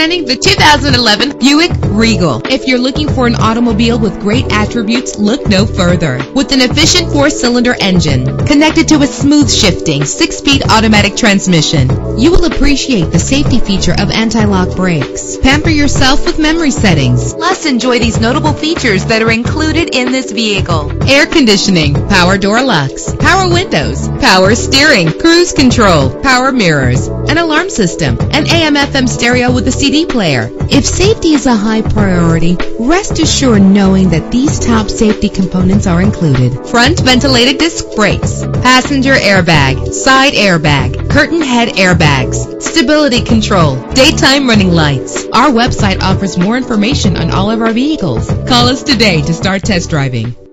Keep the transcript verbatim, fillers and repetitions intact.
Presenting the two thousand eleven Buick Regal. If you're looking for an automobile with great attributes, look no further. With an efficient four-cylinder engine connected to a smooth shifting six-speed automatic transmission, you will appreciate the safety feature of anti-lock brakes. Pamper yourself with memory settings. Plus, enjoy these notable features that are included in this vehicle: air conditioning, power door locks, power windows, power steering, cruise control, power mirrors, an alarm system, an A M F M stereo with a C D player. If safety is a high priority, rest assured knowing that these top safety components are included: front ventilated disc brakes, passenger airbag, side airbag, curtain head airbags, stability control, daytime running lights. Our website offers more information on all of our vehicles. Call us today to start test driving.